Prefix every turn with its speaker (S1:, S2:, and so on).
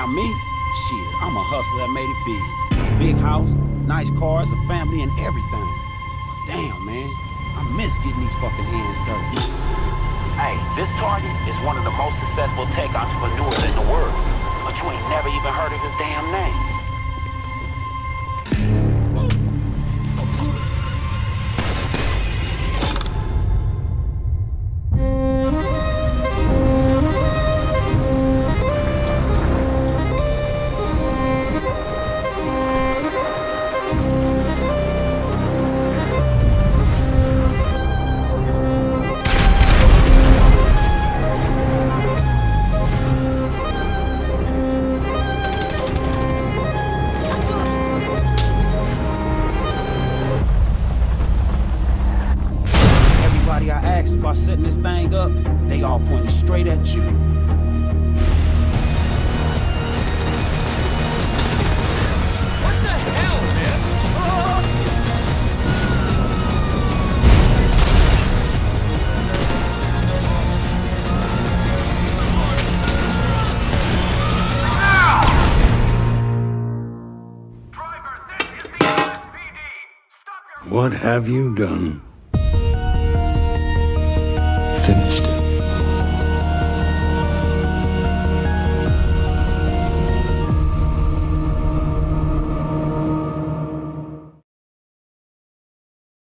S1: Now me, shit, I'm a hustler that made it big. Big house, nice cars, a family, and everything. But damn, man, I miss getting these fucking hands dirty.
S2: Hey, this target is one of the most successful tech entrepreneurs in the world, but you ain't never even heard of his damn name.
S1: I asked about setting this thing up, they all pointed straight at you.
S3: What the hell, man?
S4: What have you done?